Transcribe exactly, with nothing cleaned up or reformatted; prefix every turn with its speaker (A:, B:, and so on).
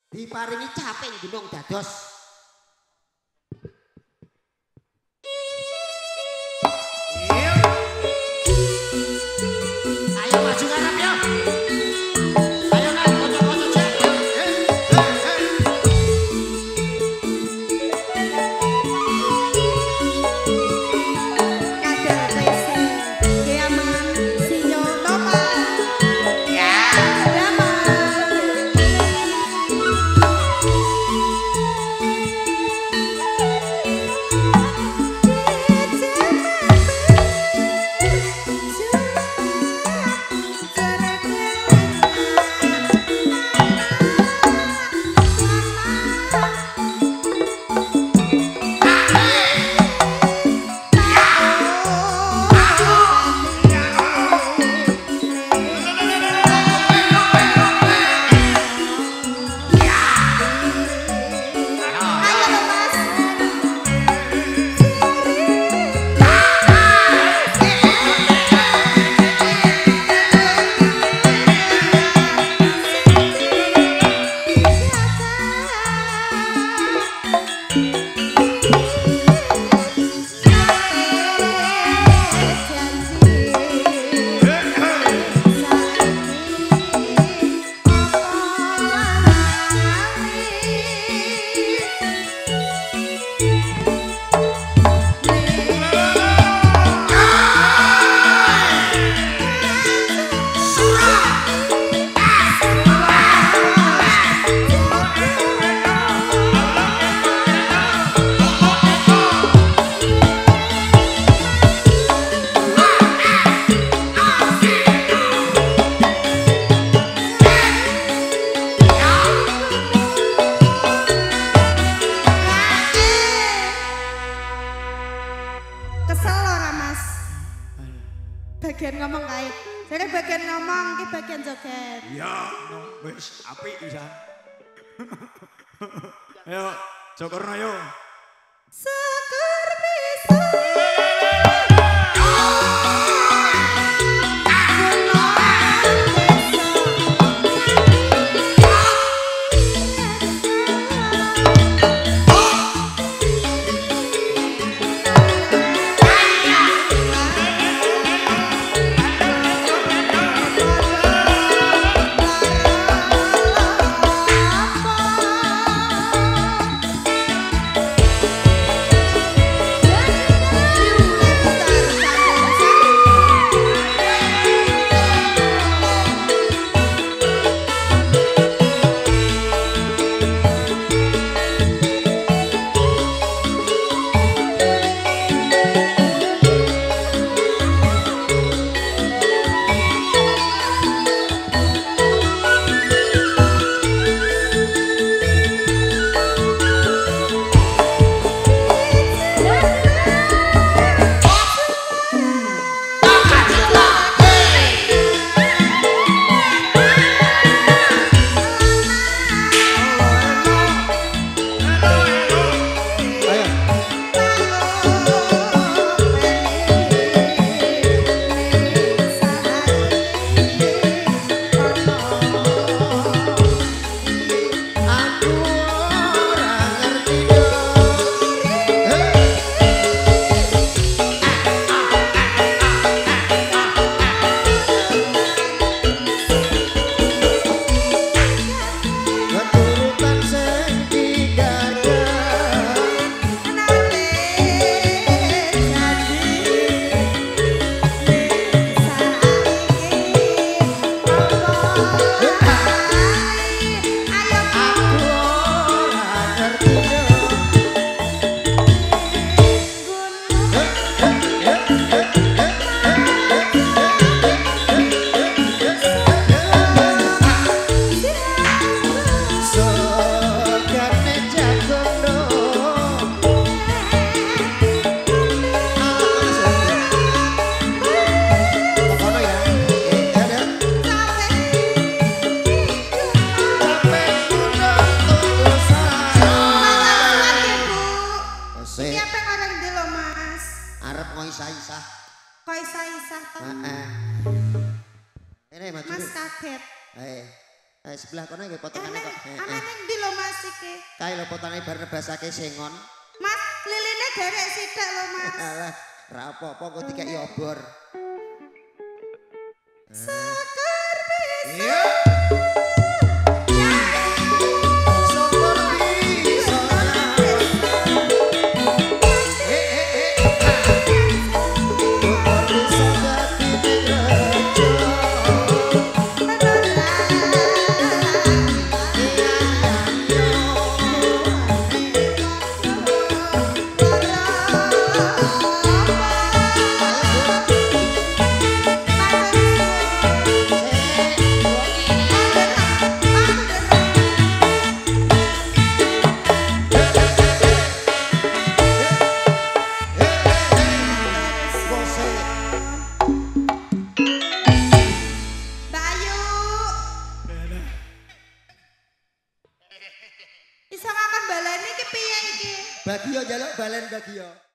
A: diparingi caping gunung dados. Ayo maju ngarep ya. Ayo nak kocok-kocok cek. Hei, hei, hei.
B: Kadar racing, kiaman, sinyo noma. Ya, bagian ngomong kae. Jadi bagian ngomong ki bagian joget.
C: Ya, wis apik bisa. Ayo, jokorno yo.
B: Syukur bisa.
A: Ini maju.
B: Mas kaget.
A: Eh, eh sebelah kono nggih potongane kok.
B: Ana ning ndi lho
D: Kae lho potane bar nebasake sengon.
B: Mas, liline derek sithik lho, Mas.
D: Alah, ra apa-apa kok dikeki obor.
B: Sekar bisa.
C: Iya.
D: Syukur bisa. Eh eh eh. Syukur bisa dadi rejo.
B: Mbak Ayu. Iso ngakon baleni iki piye iki?
D: Bagio jaluk balen bagio.